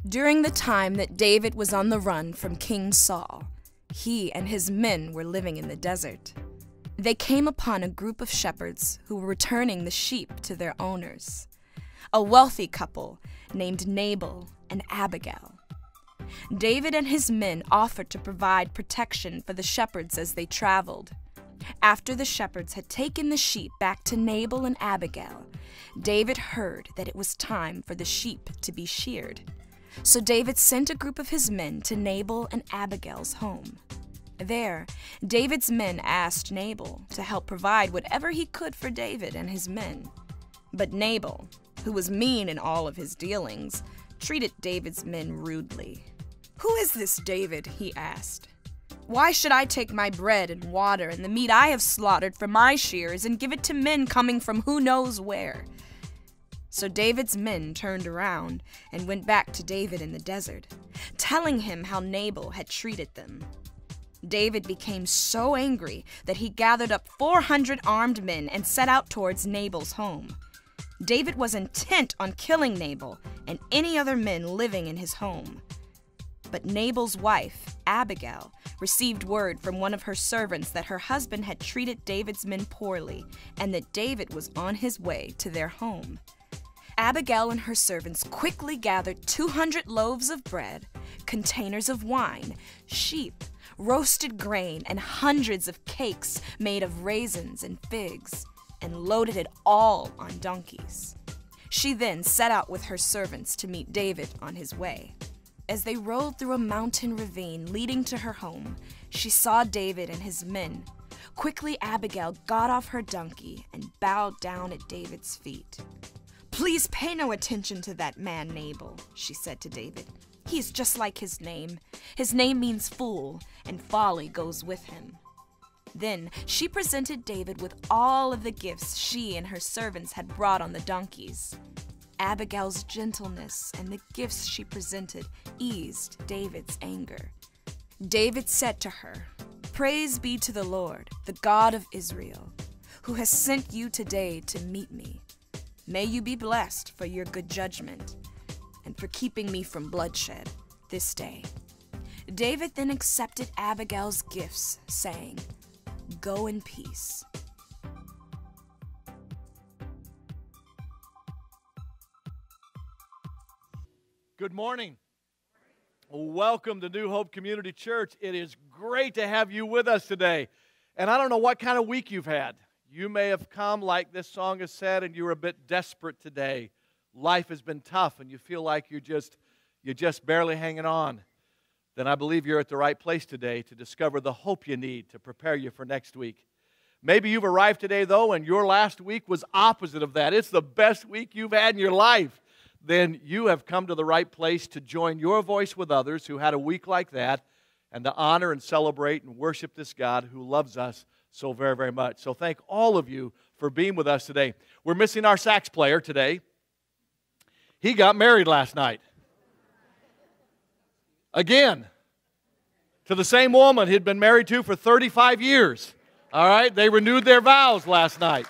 During the time that David was on the run from King Saul, he and his men were living in the desert. They came upon a group of shepherds who were returning the sheep to their owners, a wealthy couple named Nabal and Abigail. David and his men offered to provide protection for the shepherds as they traveled. After the shepherds had taken the sheep back to Nabal and Abigail, David heard that it was time for the sheep to be sheared. So David sent a group of his men to Nabal and Abigail's home. There, David's men asked Nabal to help provide whatever he could for David and his men. But Nabal, who was mean in all of his dealings, treated David's men rudely. "Who is this David?" he asked. "Why should I take my bread and water and the meat I have slaughtered for my shears and give it to men coming from who knows where?" So David's men turned around and went back to David in the desert, telling him how Nabal had treated them. David became so angry that he gathered up 400 armed men and set out towards Nabal's home. David was intent on killing Nabal and any other men living in his home. But Nabal's wife, Abigail, received word from one of her servants that her husband had treated David's men poorly and that David was on his way to their home. Abigail and her servants quickly gathered 200 loaves of bread, containers of wine, sheep, roasted grain, and hundreds of cakes made of raisins and figs, and loaded it all on donkeys. She then set out with her servants to meet David on his way. As they rode through a mountain ravine leading to her home, she saw David and his men. Quickly, Abigail got off her donkey and bowed down at David's feet. "Please pay no attention to that man Nabal," she said to David. "He is just like his name. His name means fool, and folly goes with him." Then she presented David with all of the gifts she and her servants had brought on the donkeys. Abigail's gentleness and the gifts she presented eased David's anger. David said to her, "Praise be to the Lord, the God of Israel, who has sent you today to meet me. May you be blessed for your good judgment and for keeping me from bloodshed this day." David then accepted Abigail's gifts, saying, "Go in peace." Good morning. Welcome to New Hope Community Church. It is great to have you with us today. And I don't know what kind of week you've had. You may have come, like this song has said, and you were a bit desperate today. Life has been tough, and you feel like you're just barely hanging on. Then I believe you're at the right place today to discover the hope you need to prepare you for next week. Maybe you've arrived today, though, and your last week was opposite of that. It's the best week you've had in your life. Then you have come to the right place to join your voice with others who had a week like that and to honor and celebrate and worship this God who loves us so very, very much. So thank all of you for being with us today. We're missing our sax player today. He got married last night. Again, to the same woman he'd been married to for 35 years. All right, they renewed their vows last night.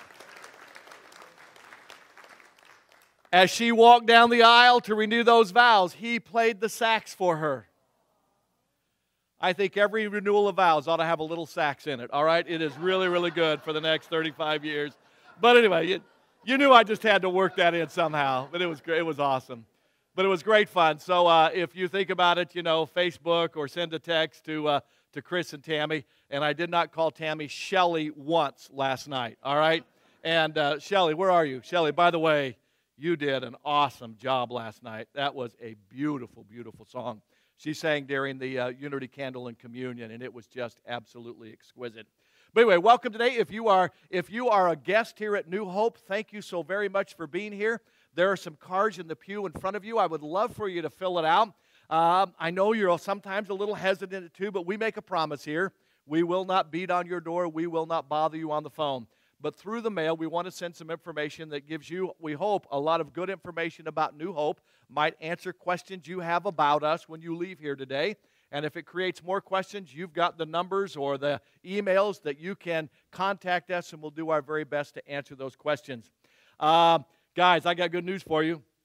As she walked down the aisle to renew those vows, he played the sax for her. I think every renewal of vows ought to have a little sax in it, all right? It is really, really good for the next 35 years. But anyway, you knew I just had to work that in somehow, but it was great. It was awesome. But it was great fun. So if you think about it, Facebook or send a text to Chris and Tammy. And I did not call Tammy Shelly once last night, all right? And Shelly, where are you? Shelly, by the way, you did an awesome job last night. That was a beautiful, beautiful song. She sang during the Unity Candle and Communion, and it was just absolutely exquisite. But anyway, welcome today. If you are a guest here at New Hope, thank you so very much for being here. There are some cards in the pew in front of you. I would love for you to fill it out. I know you're sometimes a little hesitant too, but we make a promise here. We will not beat on your door. We will not bother you on the phone. But through the mail, we want to send some information that gives you, we hope, a lot of good information about New Hope, might answer questions you have about us when you leave here today. And if it creates more questions, you've got the numbers or the emails that you can contact us, and we'll do our very best to answer those questions. Guys, I got good news for you.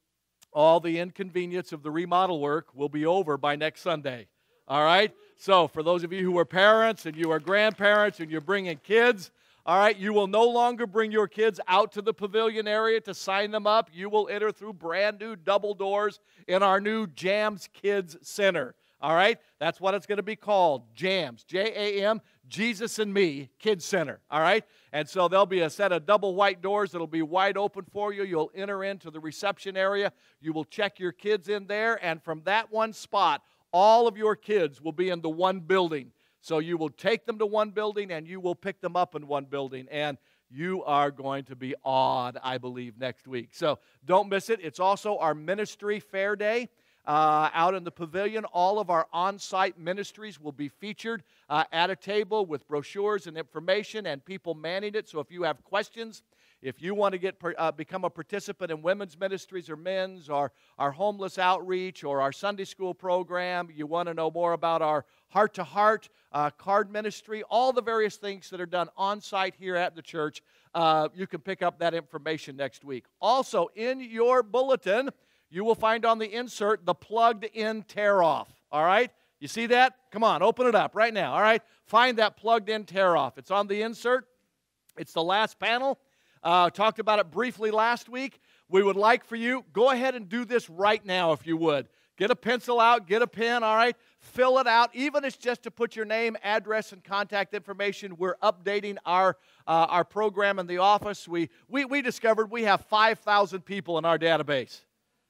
all the inconvenience of the remodel work will be over by next Sunday. All right? So for those of you who are parents and you are grandparents and you're bringing kids, all right, you will no longer bring your kids out to the pavilion area to sign them up. You will enter through brand new double doors in our new JAMS Kids Center. All right? That's what it's going to be called, JAMS, J-A-M, Jesus and Me Kids Center. All right? And so there'll be a set of double white doors that'll be wide open for you. You'll enter into the reception area. You will check your kids in there, and from that one spot, all of your kids will be in the one building. So you will take them to one building, and you will pick them up in one building. And you are going to be awed, I believe, next week. So don't miss it. It's also our ministry fair day. Out in the pavilion, all of our on-site ministries will be featured at a table with brochures and information and people manning it. So if you have questions, if you want to become a participant in women's ministries or men's or our homeless outreach or our Sunday school program, you want to know more about our heart-to-heart card ministry, all the various things that are done on-site here at the church, you can pick up that information next week. Also, in your bulletin, you will find on the insert the plugged-in tear-off, all right? You see that? Come on, open it up right now, all right? Find that plugged-in tear-off. It's on the insert. It's the last panel. Talked about it briefly last week. We would like for you, go ahead and do this right now if you would. Get a pencil out, get a pen, all right? Fill it out, even if it's just to put your name, address, and contact information. We're updating our program in the office. We discovered we have 5,000 people in our database.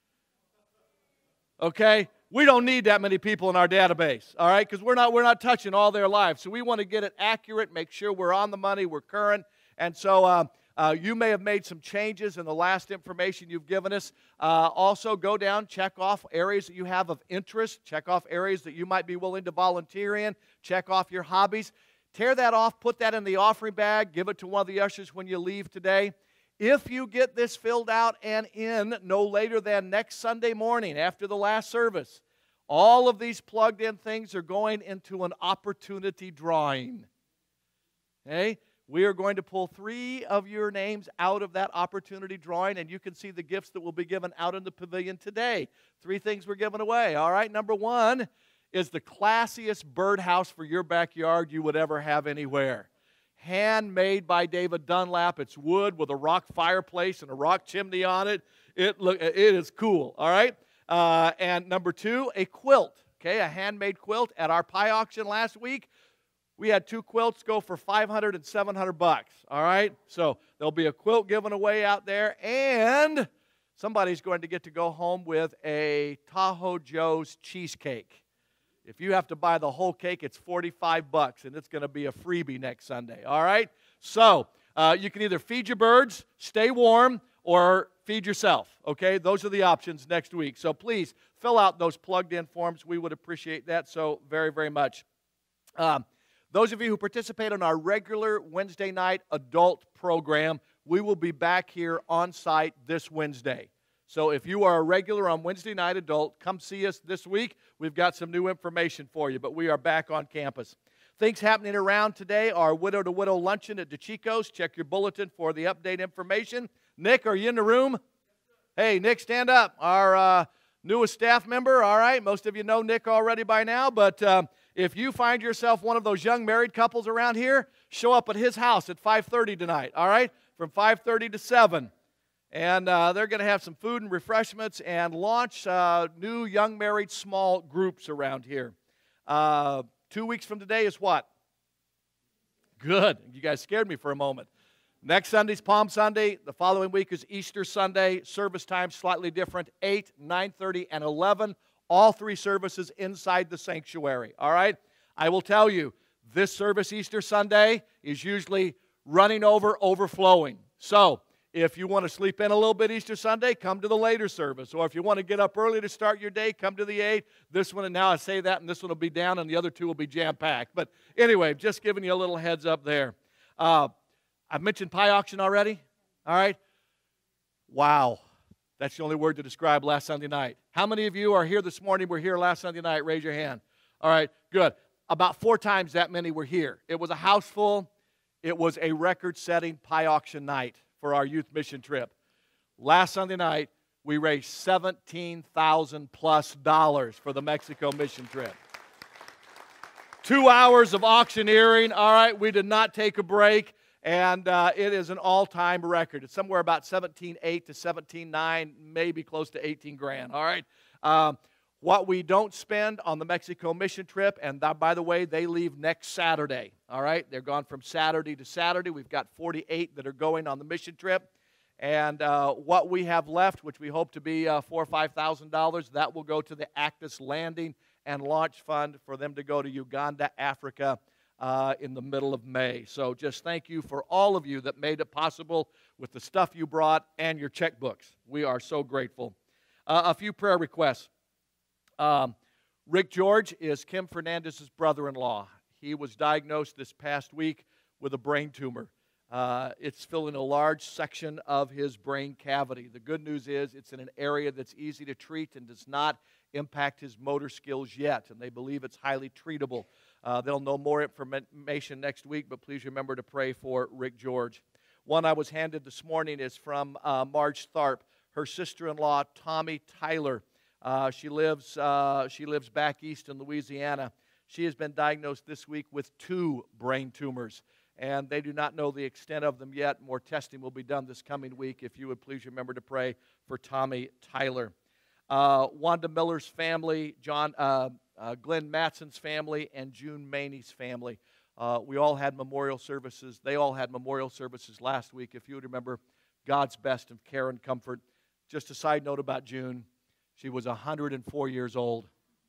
Okay? We don't need that many people in our database, all right? Because we're not touching all their lives. So we want to get it accurate, make sure we're on the money, we're current. And so you may have made some changes in the last information you've given us. Also, go down, check off areas that you have of interest, check off areas that you might be willing to volunteer in, check off your hobbies. Tear that off, put that in the offering bag, give it to one of the ushers when you leave today. If you get this filled out and in no later than next Sunday morning after the last service, all of these plugged-in things are going into an opportunity drawing. Okay? We are going to pull 3 of your names out of that opportunity drawing, and you can see the gifts that will be given out in the pavilion today. 3 things we're giving away, all right? Number 1 is the classiest birdhouse for your backyard you would ever have anywhere. Handmade by David Dunlap. It's wood with a rock fireplace and a rock chimney on it. It is cool, all right? And number 2, a quilt, okay, a handmade quilt. At our pie auction last week, we had 2 quilts go for $500 and $700, all right? So there'll be a quilt given away out there, and somebody's going to get to go home with a Tahoe Joe's cheesecake. If you have to buy the whole cake, it's $45, and it's going to be a freebie next Sunday, all right? So you can either feed your birds, stay warm, or feed yourself, okay? Those are the options next week. So please fill out those plugged-in forms. We would appreciate that so very, very much. Those of you who participate in our regular Wednesday night adult program, we will be back here on site this Wednesday. So if you are a regular on Wednesday night adult, come see us this week. We've got some new information for you, but we are back on campus. Things happening around today are widow-to-widow luncheon at DeChico's. Check your bulletin for the update information. Nick, are you in the room? Hey, Nick, stand up. Our newest staff member, all right? Most of you know Nick already by now, but if you find yourself one of those young married couples around here, show up at his house at 5:30 tonight, all right? From 5:30 to 7. And they're going to have some food and refreshments and launch new young married small groups around here. 2 weeks from today is what? Good. You guys scared me for a moment. Next Sunday's Palm Sunday. The following week is Easter Sunday. Service time slightly different, 8, 9:30, and 11. All 3 services inside the sanctuary. All right? I will tell you, this service Easter Sunday is usually running over, overflowing. So if you want to sleep in a little bit Easter Sunday, come to the later service. Or if you want to get up early to start your day, come to the 8. This one, and now I say that, and this one will be down, and the other 2 will be jam-packed. But anyway, just giving you a little heads up there. I've mentioned pie auction already. All right? Wow. That's the only word to describe last Sunday night. How many of you are here this morning, were here last Sunday night? Raise your hand. All right, good. About 4 times that many were here. It was a house full. It was a record-setting pie auction night for our youth mission trip. Last Sunday night, We raised $17,000 plus for the Mexico mission trip. 2 hours of auctioneering. All right, we did not take a break, and it is an all-time record. It's somewhere about 17.8 to 17.9, maybe close to 18 grand. All right. What we don't spend on the Mexico mission trip, and by the way, they leave next Saturday. All right, they're gone from Saturday to Saturday. We've got 48 that are going on the mission trip. And what we have left, which we hope to be $4,000 or $5,000, that will go to the Actus Landing and Launch Fund for them to go to Uganda, Africa, in the middle of May. So just thank you for all of you that made it possible with the stuff you brought and your checkbooks. We are so grateful. A few prayer requests. Rick George is Kim Fernandez's brother-in-law. He was diagnosed this past week with a brain tumor. It's filling a large section of his brain cavity. The good news is it's in an area that's easy to treat and does not impact his motor skills yet, and they believe it's highly treatable. They'll know more information next week, but please remember to pray for Rick George. One I was handed this morning is from Marge Tharp, her sister-in-law, Tommy Tyler. She lives back east in Louisiana. She has been diagnosed this week with 2 brain tumors, and they do not know the extent of them yet. More testing will be done this coming week. If you would please remember to pray for Tommy Tyler. Wanda Miller's family, Glenn Matson's family, and June Maney's family. We all had memorial services. They all had memorial services last week. If you would remember, God's best of care and comfort. Just a side note about June. She was 104 years old.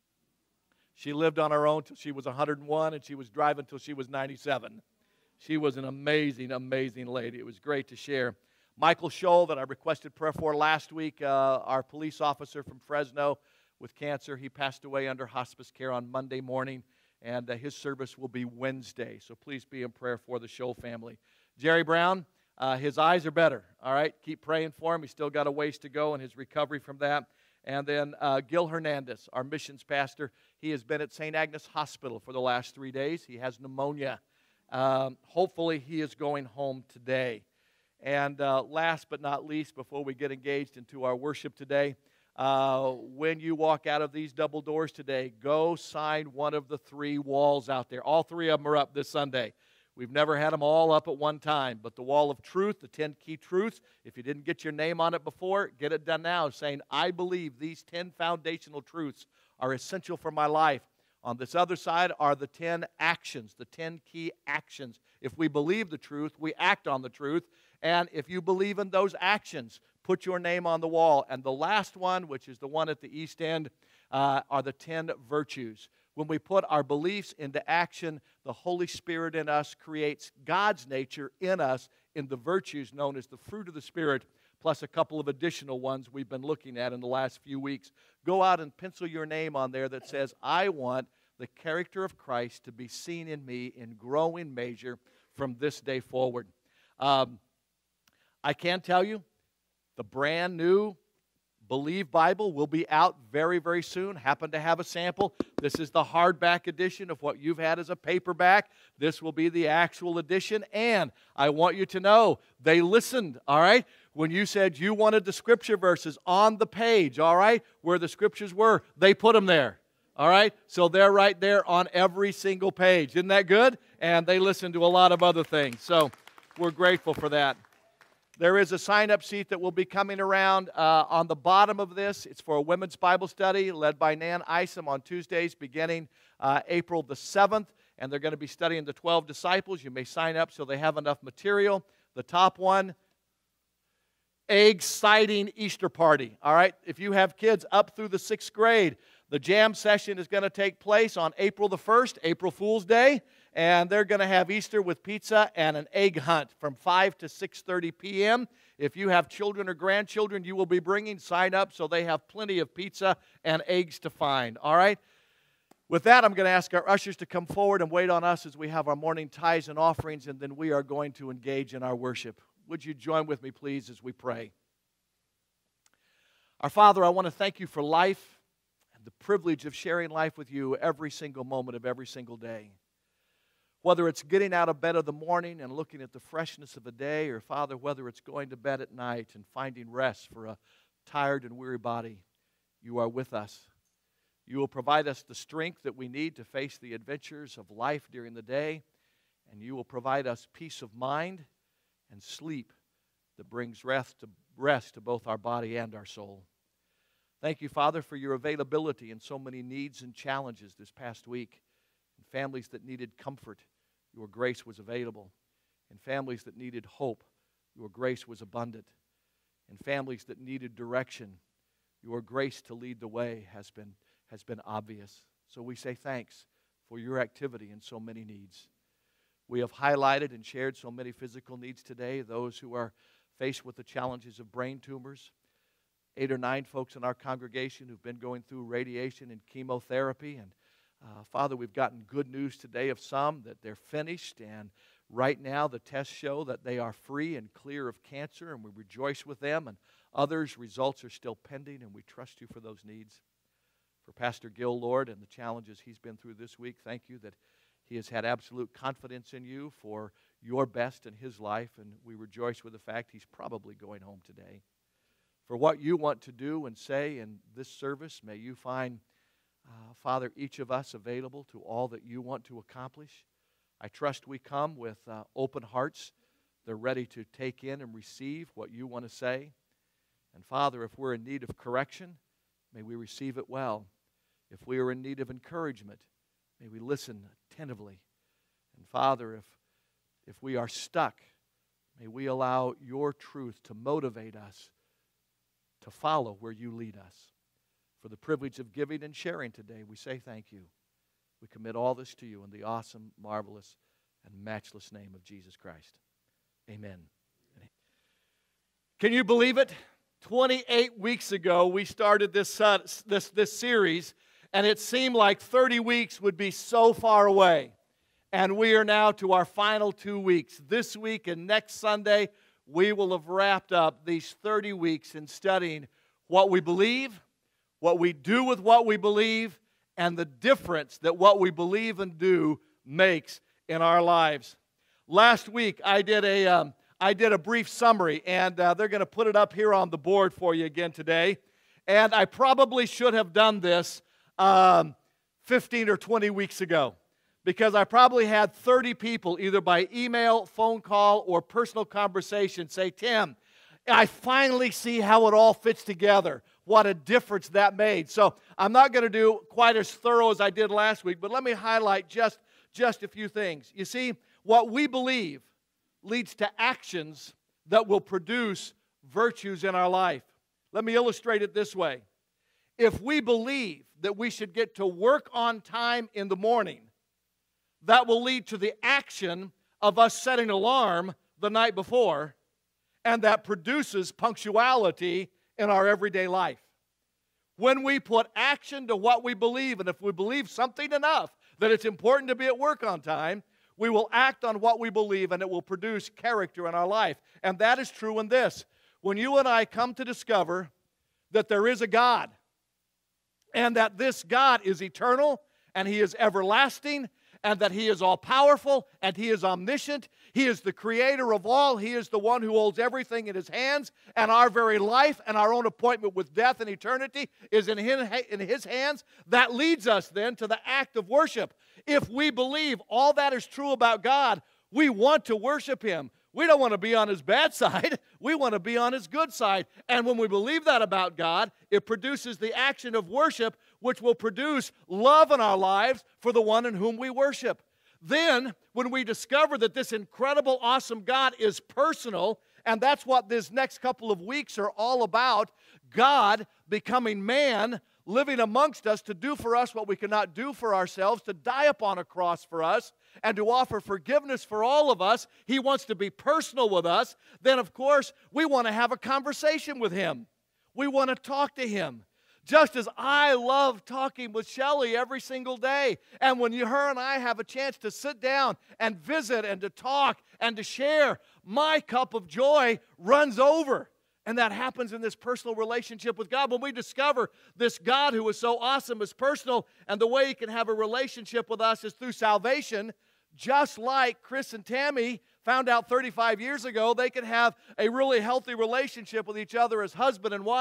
She lived on her own till she was 101, and she was driving till she was 97. She was an amazing, amazing lady. It was great to share. Michael Scholl, that I requested prayer for last week, our police officer from Fresno with cancer, he passed away under hospice care on Monday morning, and his service will be Wednesday. So please be in prayer for the Scholl family. Jerry Brown, his eyes are better, all right? Keep praying for him. He's still got a ways to go in his recovery from that. And then Gil Hernandez, our missions pastor, he has been at St. Agnes Hospital for the last 3 days. He has pneumonia. Hopefully he is going home today. And last but not least, before we get engaged into our worship today, when you walk out of these double doors today, go sign one of the 3 walls out there. All 3 of them are up this Sunday. We've never had them all up at one time, but the wall of truth, the 10 key truths, if you didn't get your name on it before, get it done now, saying, I believe these 10 foundational truths are essential for my life. On this other side are the 10 actions, the 10 key actions. If we believe the truth, we act on the truth. And if you believe in those actions, put your name on the wall. And the last one, which is the one at the east end, are the 10 virtues. When we put our beliefs into action, the Holy Spirit in us creates God's nature in us in the virtues known as the fruit of the Spirit, plus a couple of additional ones we've been looking at in the last few weeks. Go out and pencil your name on there that says, I want the character of Christ to be seen in me in growing measure from this day forward. I can tell you, the brand new Believe Bible will be out very, very soon. Happen to have a sample. This is the hardback edition of what you've had as a paperback. This will be the actual edition. And I want you to know, they listened, all right? When you said you wanted the scripture verses on the page, all right, where the scriptures were, they put them there, all right? So they're right there on every single page. Isn't that good? And they listened to a lot of other things. So we're grateful for that. There is a sign-up sheet that will be coming around on the bottom of this. It's for a women's Bible study led by Nan Isom on Tuesdays beginning April the 7th. And they're going to be studying the 12 disciples. You may sign up so they have enough material. The top one, egg-sighting Easter party. All right? If you have kids up through the 6th grade, the jam session is going to take place on April the 1st, April Fool's Day. And they're going to have Easter with pizza and an egg hunt from 5 to 6:30 p.m. If you have children or grandchildren you will be bringing, sign up so they have plenty of pizza and eggs to find. All right? With that, I'm going to ask our ushers to come forward and wait on us as we have our morning tithes and offerings, and then we are going to engage in our worship. Would you join with me, please, as we pray? Our Father, I want to thank you for life and the privilege of sharing life with you every single moment of every single day. Whether it's getting out of bed in the morning and looking at the freshness of a day, or, Father, whether it's going to bed at night and finding rest for a tired and weary body, you are with us. You will provide us the strength that we need to face the adventures of life during the day, and you will provide us peace of mind and sleep that brings rest to both our body and our soul. Thank you, Father, for your availability in so many needs and challenges this past week. In families that needed comfort, your grace was available. In families that needed hope, your grace was abundant. In families that needed direction, your grace to lead the way has been obvious. So we say thanks for your activity in so many needs. We have highlighted and shared so many physical needs today, those who are faced with the challenges of brain tumors. 8 or 9 folks in our congregation who've been going through radiation and chemotherapy. And Father, we've gotten good news today of some that they're finished, and right now the tests show that they are free and clear of cancer, and we rejoice with them. And others, results are still pending, and we trust you for those needs. For Pastor Gil, Lord, and the challenges he's been through this week, thank you that he has had absolute confidence in you for your best in his life, and we rejoice with the fact he's probably going home today. For what you want to do and say in this service, may you find, Father, each of us available to all that you want to accomplish. I trust we come with open hearts. They're ready to take in and receive what you want to say. And Father, if we're in need of correction, may we receive it well. If we are in need of encouragement, may we listen attentively. And Father, if we are stuck, may we allow your truth to motivate us to follow where you lead us. For the privilege of giving and sharing today, we say thank you. We commit all this to you in the awesome, marvelous, and matchless name of Jesus Christ. Amen. Can you believe it? 28 weeks ago, we started this series, and it seemed like 30 weeks would be so far away. And we are now to our final 2 weeks. This week and next Sunday, we will have wrapped up these 30 weeks in studying what we believe, what we do with what we believe, and the difference that what we believe and do makes in our lives. Last week, I did a brief summary, and they're going to put it up here on the board for you again today. And I probably should have done this 15 or 20 weeks ago, because I probably had 30 people, either by email, phone call, or personal conversation, say, Tim, I finally see how it all fits together. What a difference that made. So I'm not going to do quite as thorough as I did last week, but let me highlight just a few things. You see, what we believe leads to actions that will produce virtues in our life. Let me illustrate it this way. If we believe that we should get to work on time in the morning, that will lead to the action of us setting an alarm the night before, and that produces punctuality in our everyday life. When we put action to what we believe, and if we believe something enough that it's important to be at work on time, we will act on what we believe, and it will produce character in our life. And that is true in this. When you and I come to discover that there is a God, and that this God is eternal, and He is everlasting, and that He is all-powerful, and He is omniscient. He is the creator of all. He is the one who holds everything in His hands, and our very life and our own appointment with death and eternity is in His hands. That leads us then to the act of worship. If we believe all that is true about God, we want to worship Him. We don't want to be on His bad side. We want to be on His good side. And when we believe that about God, it produces the action of worship, which will produce love in our lives for the one in whom we worship. Then, when we discover that this incredible, awesome God is personal, and that's what this next couple of weeks are all about, God becoming man, living amongst us to do for us what we cannot do for ourselves, to die upon a cross for us, and to offer forgiveness for all of us. He wants to be personal with us. Then, of course, we want to have a conversation with Him. We want to talk to Him. Just as I love talking with Shelley every single day. And when her and I have a chance to sit down and visit and to talk and to share, my cup of joy runs over. And that happens in this personal relationship with God. When we discover this God who is so awesome is personal, and the way He can have a relationship with us is through salvation, just like Chris and Tammy found out 35 years ago they could have a really healthy relationship with each other as husband and wife,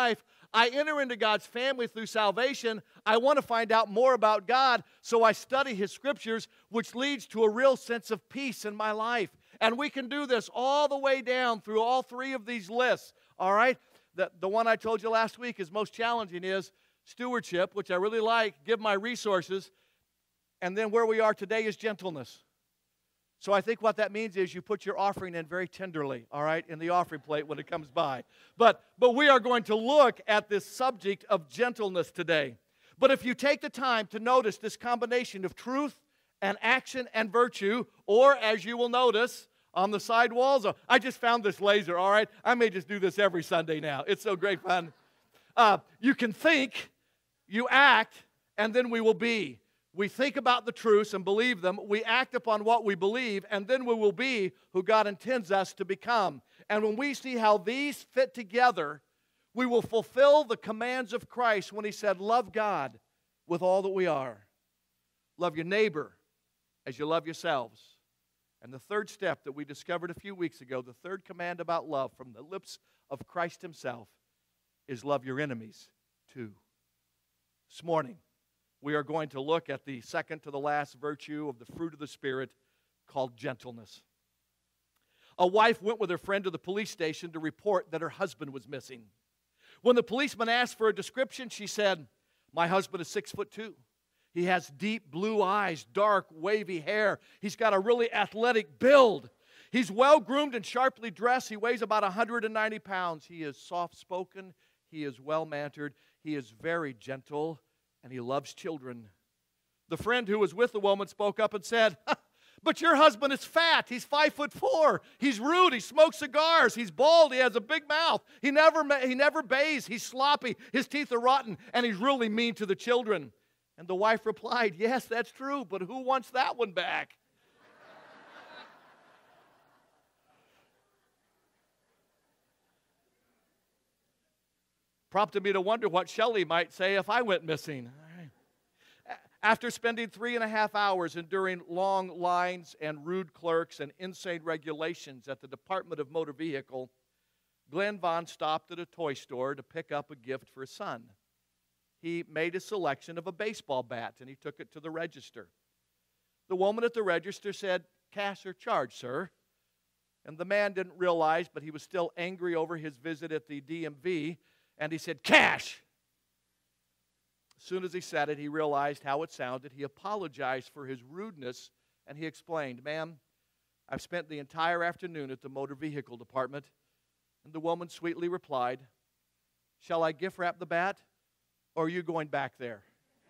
I enter into God's family through salvation. I want to find out more about God, so I study His Scriptures, which leads to a real sense of peace in my life. And we can do this all the way down through all three of these lists, all right? The one I told you last week is most challenging is stewardship, which I really like, give my resources, and then where we are today is gentleness. So I think what that means is you put your offering in very tenderly, all right, in the offering plate when it comes by. But we are going to look at this subject of gentleness today. But if you take the time to notice this combination of truth and action and virtue, or as you will notice on the side walls, I just found this laser, all right? I may just do this every Sunday now. It's so great fun. You can think, you act, and then we will be. We think about the truths and believe them. We act upon what we believe, and then we will be who God intends us to become. And when we see how these fit together, we will fulfill the commands of Christ when He said, love God with all that we are. Love your neighbor as you love yourselves. And the third step that we discovered a few weeks ago, the third command about love from the lips of Christ Himself, is love your enemies too. This morning, we are going to look at the second to the last virtue of the fruit of the Spirit called gentleness. A wife went with her friend to the police station to report that her husband was missing. When the policeman asked for a description, she said, my husband is 6'2". He has deep blue eyes, dark, wavy hair. He's got a really athletic build. He's well-groomed and sharply dressed. He weighs about 190 pounds. He is soft-spoken. He is well-mannered. He is very gentle. And he loves children. The friend who was with the woman spoke up and said, but your husband is fat. He's 5'4". He's rude. He smokes cigars. He's bald. He has a big mouth. He never bathes. He's sloppy. His teeth are rotten. And he's really mean to the children. And the wife replied, yes, that's true, but who wants that one back? Prompted me to wonder what Shelley might say if I went missing. After spending 3.5 hours enduring long lines and rude clerks and insane regulations at the Department of Motor Vehicle, Glenn Vaughn stopped at a toy store to pick up a gift for his son. He made a selection of a baseball bat, and he took it to the register. The woman at the register said, cash or charge, sir? And the man didn't realize, but he was still angry over his visit at the DMV, and he said, cash. As soon as he said it, he realized how it sounded. He apologized for his rudeness, and he explained, ma'am, I've spent the entire afternoon at the motor vehicle department. And the woman sweetly replied, shall I gift wrap the bat, or are you going back there?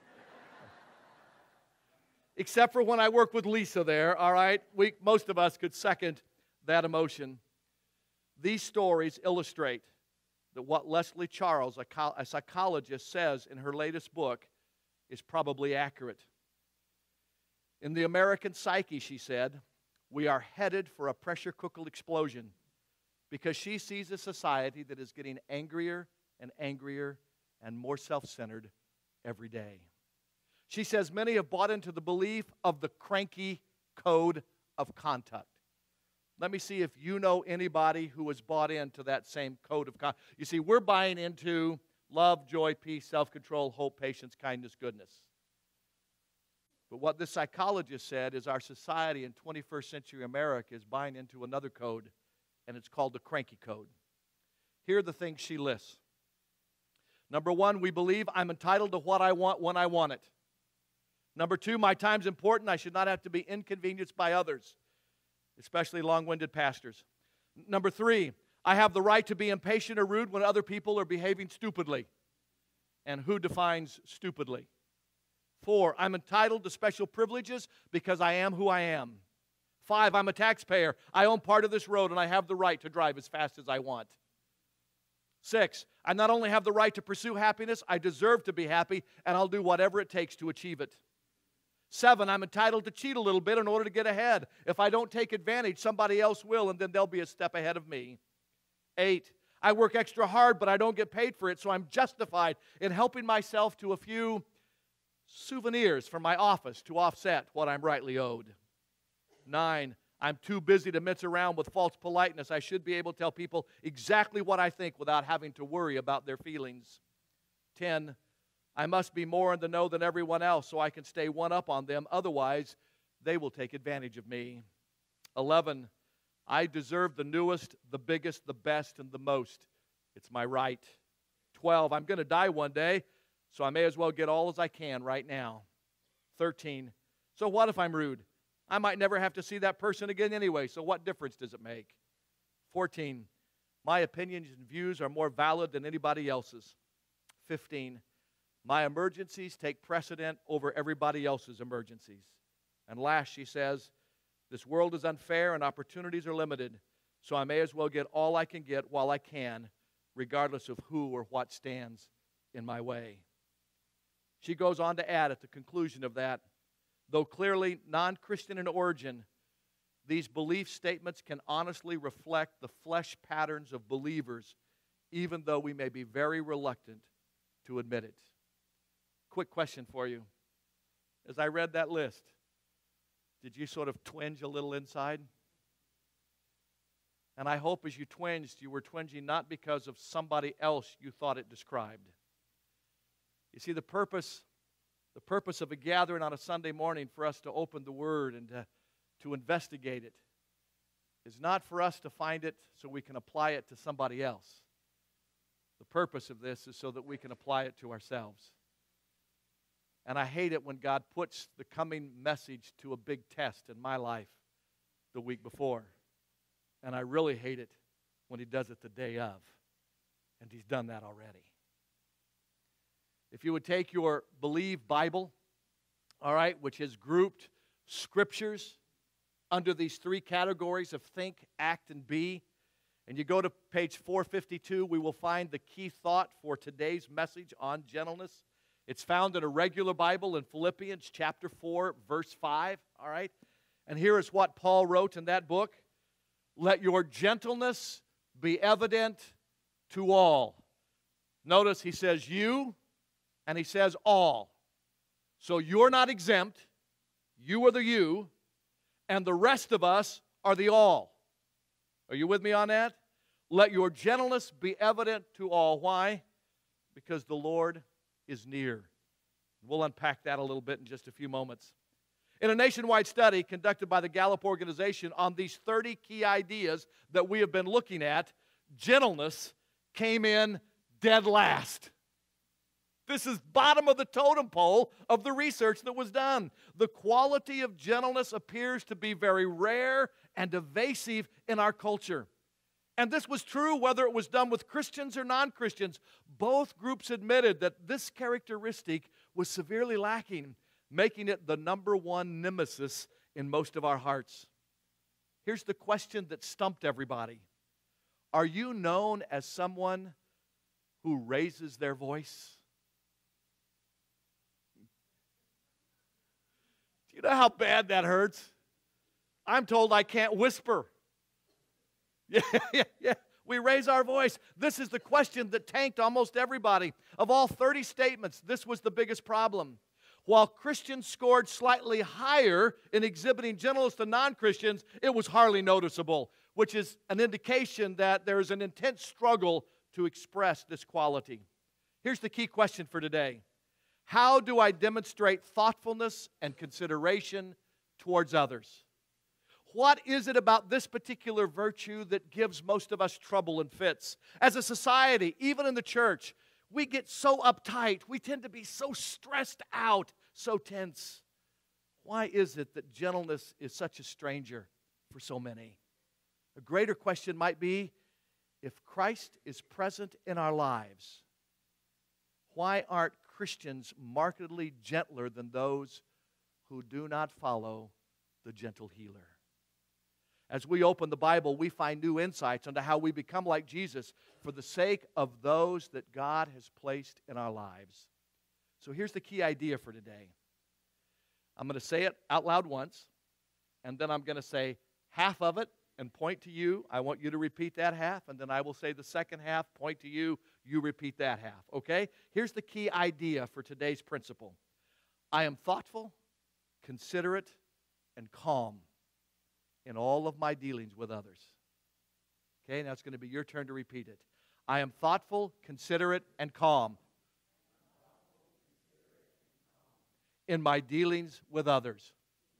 Except for when I worked with Lisa there, all right? Most of us could second that emotion. These stories illustrate that what Leslie Charles, a psychologist, says in her latest book is probably accurate. In the American psyche, she said, we are headed for a pressure cooker explosion because she sees a society that is getting angrier and angrier and more self-centered every day. She says many have bought into the belief of the cranky code of conduct. Let me see if you know anybody who has bought into that same code of conduct. You see, we're buying into love, joy, peace, self-control, hope, patience, kindness, goodness. But what this psychologist said is our society in 21st century America is buying into another code, and it's called the cranky code. Here are the things she lists. Number one, we believe I'm entitled to what I want when I want it. Number two, my time's important. I should not have to be inconvenienced by others, especially long-winded pastors. Number three, I have the right to be impatient or rude when other people are behaving stupidly. And who defines stupidly? 4, I'm entitled to special privileges because I am who I am. 5, I'm a taxpayer. I own part of this road and I have the right to drive as fast as I want. 6, I not only have the right to pursue happiness, I deserve to be happy, and I'll do whatever it takes to achieve it. 7, I'm entitled to cheat a little bit in order to get ahead. If I don't take advantage, somebody else will, and then they'll be a step ahead of me. 8, I work extra hard, but I don't get paid for it, so I'm justified in helping myself to a few souvenirs from my office to offset what I'm rightly owed. 9, I'm too busy to mess around with false politeness. I should be able to tell people exactly what I think without having to worry about their feelings. 10, I must be more in the know than everyone else so I can stay one up on them. Otherwise, they will take advantage of me. 11, I deserve the newest, the biggest, the best, and the most. It's my right. 12, I'm going to die one day, so I may as well get all as I can right now. 13, so what if I'm rude? I might never have to see that person again anyway, so what difference does it make? 14, my opinions and views are more valid than anybody else's. 15, my emergencies take precedent over everybody else's emergencies. And last, she says, this world is unfair and opportunities are limited, so I may as well get all I can get while I can, regardless of who or what stands in my way. She goes on to add at the conclusion of that, though clearly non-Christian in origin, these belief statements can honestly reflect the flesh patterns of believers, even though we may be very reluctant to admit it. Quick question for you. As I read that list, did you sort of twinge a little inside? And I hope as you twinged, you were twinging not because of somebody else you thought it described. You see, the purpose of a gathering on a Sunday morning for us to open the Word and to investigate it is not for us to find it so we can apply it to somebody else. The purpose of this is so that we can apply it to ourselves. And I hate it when God puts the coming message to a big test in my life the week before. And I really hate it when He does it the day of. And He's done that already. If you would take your Believe Bible, all right, which has grouped scriptures under these three categories of think, act, and be, and you go to page 452, we will find the key thought for today's message on gentleness. It's found in a regular Bible in Philippians chapter 4, verse 5, all right? And here is what Paul wrote in that book. Let your gentleness be evident to all. Notice he says you, and he says all. So you're not exempt. You are the you, and the rest of us are the all. Are you with me on that? Let your gentleness be evident to all. Why? Because the Lord is near. We'll unpack that a little bit in just a few moments. In a nationwide study conducted by the Gallup organization on these 30 key ideas that we have been looking at, gentleness came in dead last. This is bottom of the totem pole of the research that was done. The quality of gentleness appears to be very rare and evasive in our culture. And this was true whether it was done with Christians or non-Christians. Both groups admitted that this characteristic was severely lacking, making it the number one nemesis in most of our hearts. Here's the question that stumped everybody. Are you known as someone who raises their voice? Do you know how bad that hurts? I'm told I can't whisper. Yeah. We raise our voice. This is the question that tanked almost everybody. Of all 30 statements, this was the biggest problem. While Christians scored slightly higher in exhibiting gentleness than non-Christians, it was hardly noticeable, which is an indication that there is an intense struggle to express this quality. Here's the key question for today. How do I demonstrate thoughtfulness and consideration towards others? What is it about this particular virtue that gives most of us trouble and fits? As a society, even in the church, we get so uptight. We tend to be so stressed out, so tense. Why is it that gentleness is such a stranger for so many? A greater question might be, if Christ is present in our lives, why aren't Christians markedly gentler than those who do not follow the gentle healer? As we open the Bible, we find new insights into how we become like Jesus for the sake of those that God has placed in our lives. So here's the key idea for today. I'm going to say it out loud once, and then I'm going to say half of it and point to you. I want you to repeat that half, and then I will say the second half, point to you, you repeat that half, okay? Here's the key idea for today's principle. I am thoughtful, considerate, and calm in all of my dealings with others. Okay, now it's going to be your turn to repeat it. I am thoughtful, considerate, and calm. in my dealings with others.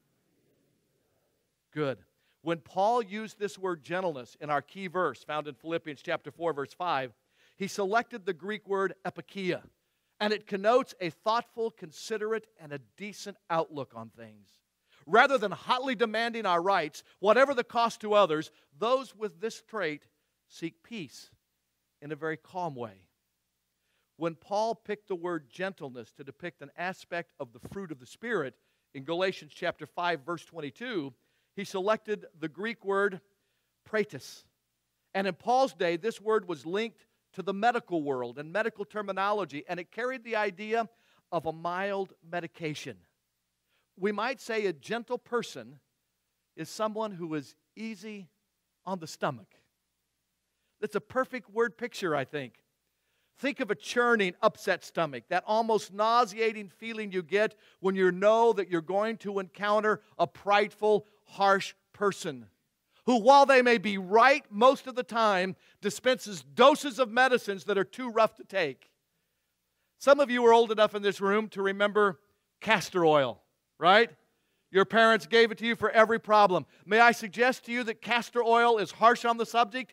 Good. When Paul used this word gentleness in our key verse found in Philippians chapter 4, verse 5, he selected the Greek word epikeia, and it connotes a thoughtful, considerate, and a decent outlook on things. Rather than hotly demanding our rights, whatever the cost to others, those with this trait seek peace in a very calm way. When Paul picked the word gentleness to depict an aspect of the fruit of the Spirit in Galatians chapter 5, verse 22, he selected the Greek word praetos. And in Paul's day, this word was linked to the medical world and medical terminology, and it carried the idea of a mild medication. We might say a gentle person is someone who is easy on the stomach. That's a perfect word picture, I think. Think of a churning, upset stomach, that almost nauseating feeling you get when you know that you're going to encounter a prideful, harsh person who, while they may be right most of the time, dispenses doses of medicines that are too rough to take. Some of you are old enough in this room to remember castor oil, right? Your parents gave it to you for every problem. May I suggest to you that castor oil is harsh on the subject?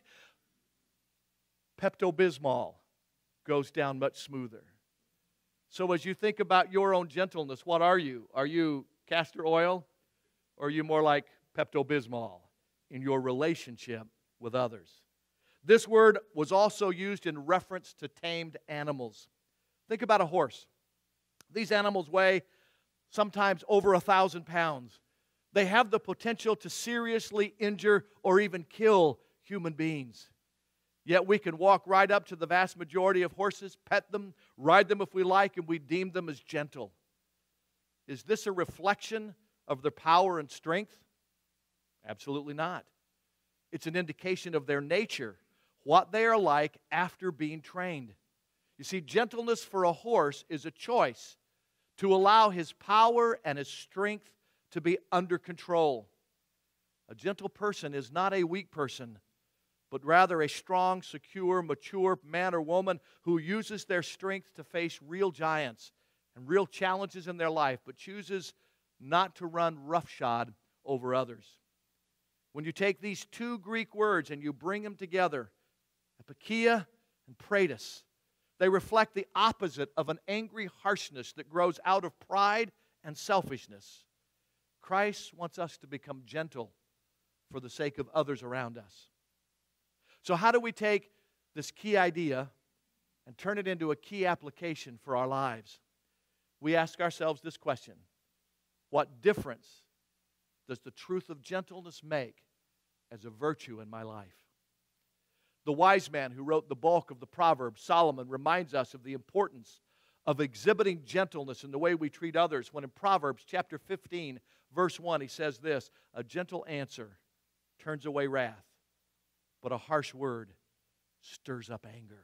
Pepto-Bismol goes down much smoother. So as you think about your own gentleness, what are you? Are you castor oil? Or are you more like Pepto-Bismol in your relationship with others? This word was also used in reference to tamed animals. Think about a horse. These animals weigh sometimes over 1,000 pounds. They have the potential to seriously injure or even kill human beings. Yet we can walk right up to the vast majority of horses, pet them, ride them if we like, and we deem them as gentle. Is this a reflection of their power and strength? Absolutely not. It's an indication of their nature, what they are like after being trained. You see, gentleness for a horse is a choice to allow his power and his strength to be under control. A gentle person is not a weak person, but rather a strong, secure, mature man or woman who uses their strength to face real giants and real challenges in their life, but chooses not to run roughshod over others. When you take these two Greek words and you bring them together, epikeia and praetos, they reflect the opposite of an angry harshness that grows out of pride and selfishness. Christ wants us to become gentle for the sake of others around us. So how do we take this key idea and turn it into a key application for our lives? We ask ourselves this question: what difference does the truth of gentleness make as a virtue in my life? The wise man who wrote the bulk of the Proverbs, Solomon, reminds us of the importance of exhibiting gentleness in the way we treat others, when in Proverbs chapter 15, verse 1, he says this: a gentle answer turns away wrath, but a harsh word stirs up anger.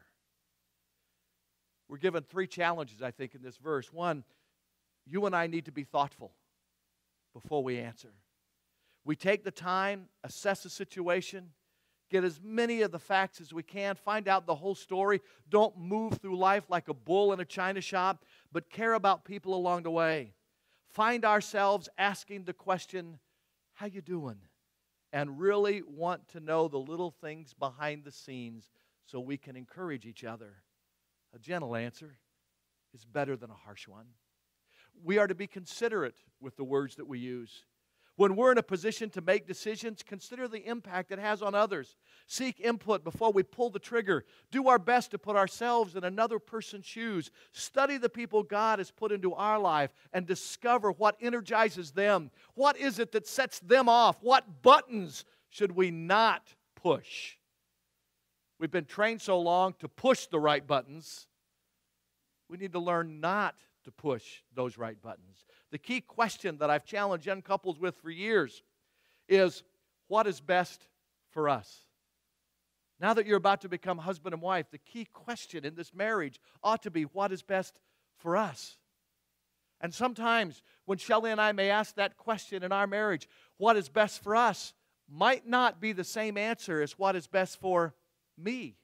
We're given three challenges, I think, in this verse. One, you and I need to be thoughtful before we answer. We take the time, assess the situation, get as many of the facts as we can, find out the whole story. Don't move through life like a bull in a china shop, but care about people along the way. Find ourselves asking the question, how you doing? And really want to know the little things behind the scenes so we can encourage each other. A gentle answer is better than a harsh one. We are to be considerate with the words that we use. When we're in a position to make decisions, consider the impact it has on others. Seek input before we pull the trigger. Do our best to put ourselves in another person's shoes. Study the people God has put into our life and discover what energizes them. What is it that sets them off? What buttons should we not push? We've been trained so long to push the right buttons. We need to learn not to push those right buttons. The key question that I've challenged young couples with for years is, what is best for us? Now that you're about to become husband and wife, the key question in this marriage ought to be, what is best for us? And sometimes when Shelley and I may ask that question in our marriage, what is best for us, might not be the same answer as what is best for me.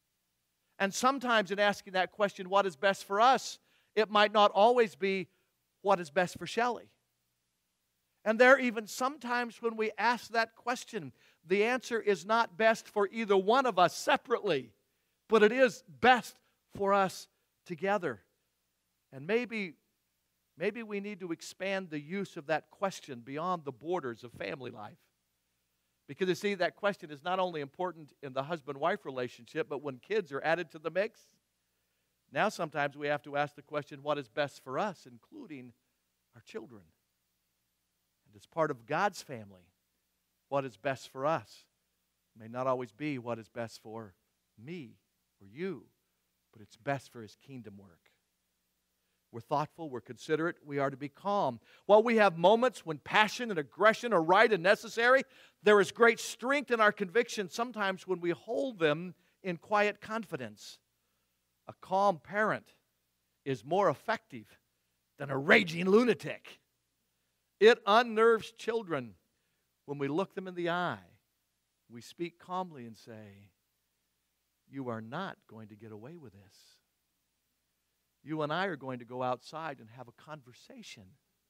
And sometimes in asking that question, what is best for us, it might not always be what is best for Shelley. And there are even sometimes when we ask that question, the answer is not best for either one of us separately, but it is best for us together. And maybe we need to expand the use of that question beyond the borders of family life. Because you see, that question is not only important in the husband-wife relationship, but when kids are added to the mix, now sometimes we have to ask the question, what is best for us, including our children? And as part of God's family, what is best for us may not always be what is best for me or you, but it's best for His kingdom work. We're thoughtful, we're considerate, we are to be calm. While we have moments when passion and aggression are right and necessary, there is great strength in our conviction sometimes when we hold them in quiet confidence. A calm parent is more effective than a raging lunatic. It unnerves children when we look them in the eye. We speak calmly and say, "You are not going to get away with this. You and I are going to go outside and have a conversation."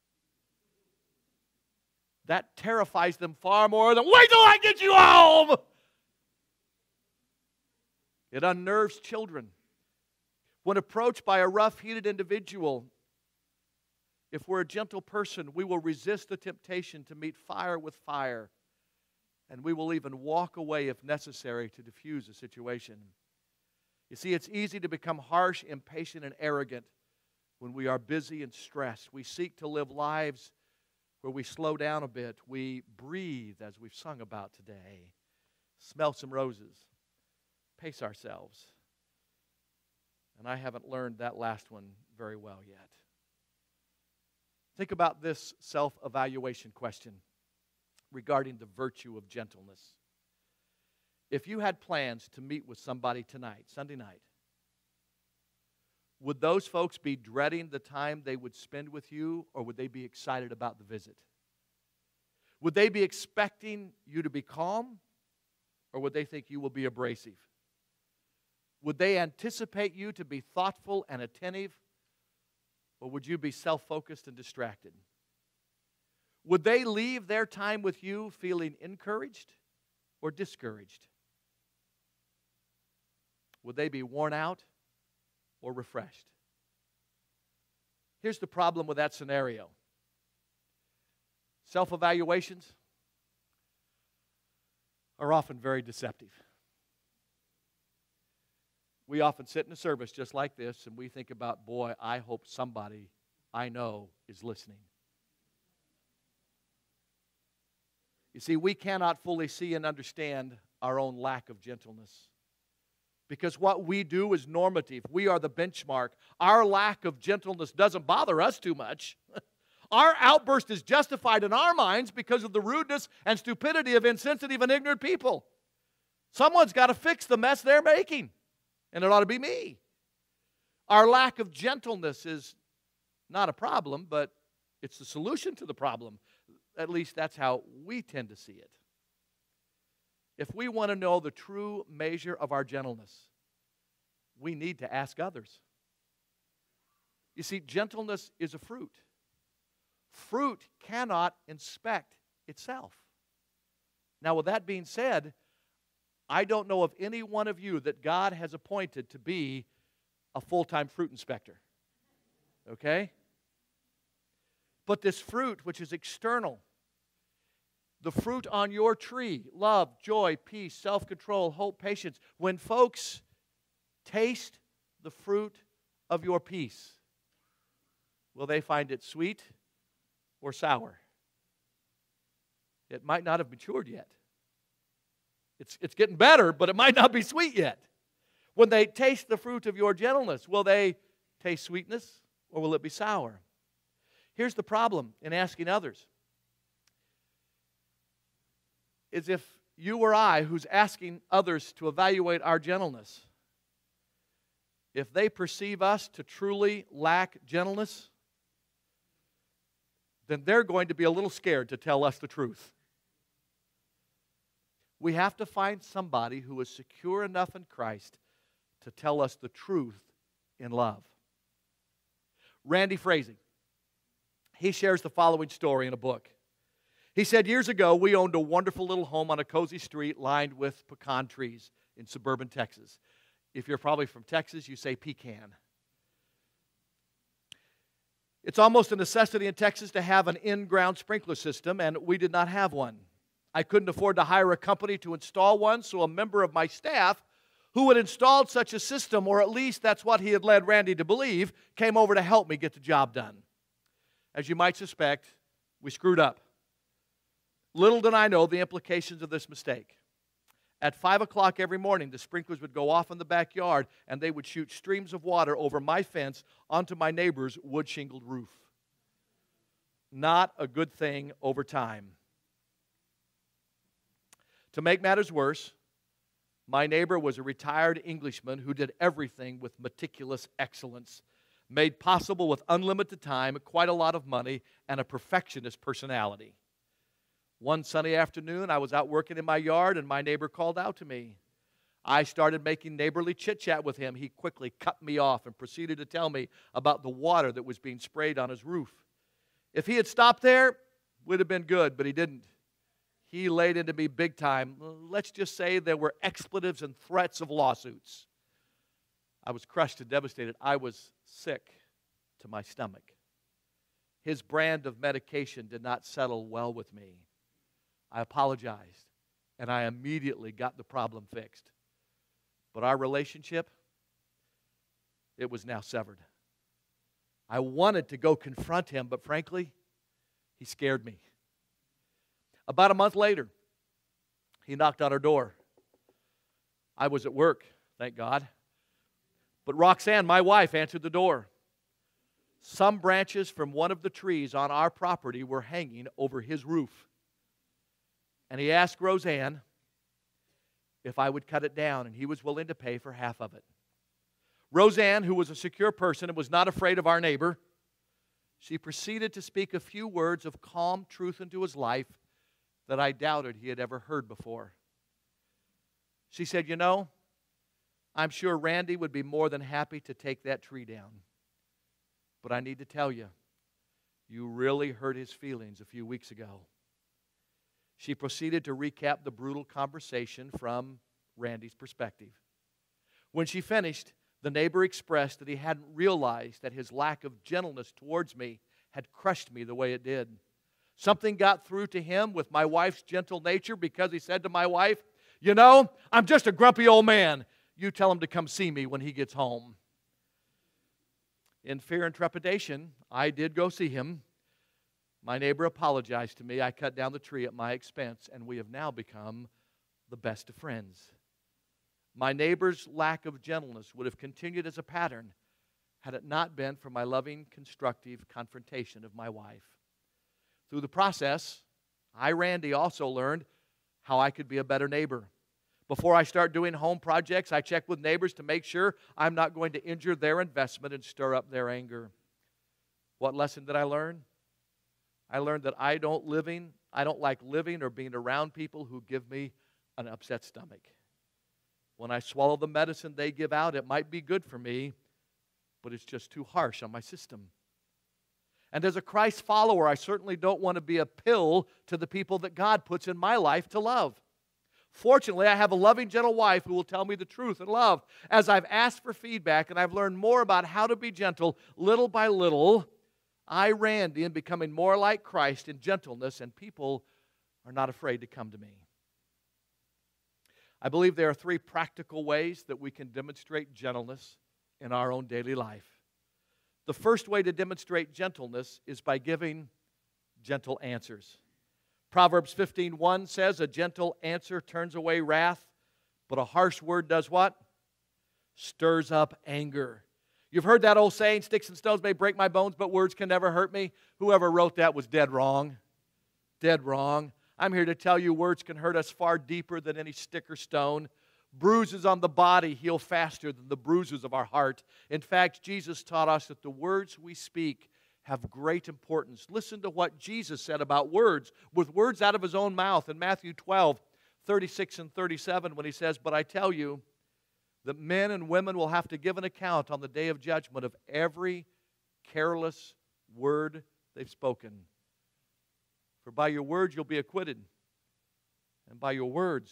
That terrifies them far more than, "Wait till I get you home!" It unnerves children. When approached by a rough-heated individual, if we're a gentle person, we will resist the temptation to meet fire with fire, and we will even walk away if necessary to diffuse a situation. You see, it's easy to become harsh, impatient, and arrogant when we are busy and stressed. We seek to live lives where we slow down a bit. We breathe, as we've sung about today. Smell some roses. Pace ourselves. And I haven't learned that last one very well yet. Think about this self-evaluation question regarding the virtue of gentleness. If you had plans to meet with somebody tonight, Sunday night, would those folks be dreading the time they would spend with you, or would they be excited about the visit? Would they be expecting you to be calm, or would they think you will be abrasive? Would they anticipate you to be thoughtful and attentive, or would you be self-focused and distracted? Would they leave their time with you feeling encouraged or discouraged? Would they be worn out or refreshed? Here's the problem with that scenario. Self-evaluations are often very deceptive. We often sit in a service just like this and we think about, boy, I hope somebody I know is listening. You see, we cannot fully see and understand our own lack of gentleness, because what we do is normative. We are the benchmark. Our lack of gentleness doesn't bother us too much. Our outburst is justified in our minds because of the rudeness and stupidity of insensitive and ignorant people. Someone's got to fix the mess they're making, and it ought to be me. Our lack of gentleness is not a problem, but it's the solution to the problem. At least that's how we tend to see it. If we want to know the true measure of our gentleness, we need to ask others. You see, gentleness is a fruit. Fruit cannot inspect itself. Now, with that being said, I don't know of any one of you that God has appointed to be a full-time fruit inspector. Okay? But this fruit, which is external, the fruit on your tree, love, joy, peace, self-control, hope, patience, when folks taste the fruit of your peace, will they find it sweet or sour? It might not have matured yet. It's getting better, but it might not be sweet yet. When they taste the fruit of your gentleness, will they taste sweetness or will it be sour? Here's the problem in asking others. Is if you or I, who's asking others to evaluate our gentleness, if they perceive us to truly lack gentleness, then they're going to be a little scared to tell us the truth. We have to find somebody who is secure enough in Christ to tell us the truth in love. Randy Frazee, He shares the following story in a book. He said, years ago, we owned a wonderful little home on a cozy street lined with pecan trees in suburban Texas. If you're probably from Texas, you say pecan. It's almost a necessity in Texas to have an in-ground sprinkler system, and we did not have one. I couldn't afford to hire a company to install one, so a member of my staff who had installed such a system, or at least that's what he had led Randy to believe, came over to help me get the job done. As you might suspect, we screwed up. Little did I know the implications of this mistake. At 5 o'clock every morning, the sprinklers would go off in the backyard, and they would shoot streams of water over my fence onto my neighbor's wood-shingled roof. Not a good thing over time. To make matters worse, my neighbor was a retired Englishman who did everything with meticulous excellence, made possible with unlimited time, quite a lot of money, and a perfectionist personality. One sunny afternoon, I was out working in my yard, and my neighbor called out to me. I started making neighborly chit-chat with him. He quickly cut me off and proceeded to tell me about the water that was being sprayed on his roof. If he had stopped there, it would have been good, but he didn't. He laid into me big time. Let's just say there were expletives and threats of lawsuits. I was crushed and devastated. I was sick to my stomach. His brand of medication did not settle well with me. I apologized, and I immediately got the problem fixed. But our relationship, it was now severed. I wanted to go confront him, but frankly, he scared me. About a month later, he knocked on our door. I was at work, thank God. But Roxanne, my wife, answered the door. Some branches from one of the trees on our property were hanging over his roof. And he asked Roseanne if I would cut it down, and he was willing to pay for half of it. Roseanne, who was a secure person and was not afraid of our neighbor, she proceeded to speak a few words of calm truth into his life that I doubted he had ever heard before. She said, you know, I'm sure Randy would be more than happy to take that tree down. But I need to tell you, you really hurt his feelings a few weeks ago. She proceeded to recap the brutal conversation from Randy's perspective. When she finished, the neighbor expressed that he hadn't realized that his lack of gentleness towards me had crushed me the way it did. Something got through to him with my wife's gentle nature because he said to my wife, you know, I'm just a grumpy old man. You tell him to come see me when he gets home. In fear and trepidation, I did go see him. My neighbor apologized to me. I cut down the tree at my expense, and we have now become the best of friends. My neighbor's lack of gentleness would have continued as a pattern had it not been for my loving, constructive confrontation of my wife. Through the process, I, Randy, also learned how I could be a better neighbor. Before I start doing home projects, I check with neighbors to make sure I'm not going to injure their investment and stir up their anger. What lesson did I learn? I learned that I don't like living or being around people who give me an upset stomach. When I swallow the medicine they give out, it might be good for me, but it's just too harsh on my system. And as a Christ follower, I certainly don't want to be a pill to the people that God puts in my life to love. Fortunately, I have a loving, gentle wife who will tell me the truth and love. As I've asked for feedback and I've learned more about how to be gentle, little by little, I, Randy, am becoming more like Christ in gentleness, and people are not afraid to come to me. I believe there are 3 practical ways that we can demonstrate gentleness in our own daily life. The first way to demonstrate gentleness is by giving gentle answers. Proverbs 15:1 says, a gentle answer turns away wrath, but a harsh word does what? Stirs up anger. You've heard that old saying, sticks and stones may break my bones, but words can never hurt me. Whoever wrote that was dead wrong. Dead wrong. I'm here to tell you words can hurt us far deeper than any stick or stone. Bruises on the body heal faster than the bruises of our heart. In fact, Jesus taught us that the words we speak have great importance. Listen to what Jesus said about words, with words out of his own mouth in Matthew 12:36 and 37, when he says, but I tell you that men and women will have to give an account on the day of judgment of every careless word they've spoken. For by your words you'll be acquitted, and by your words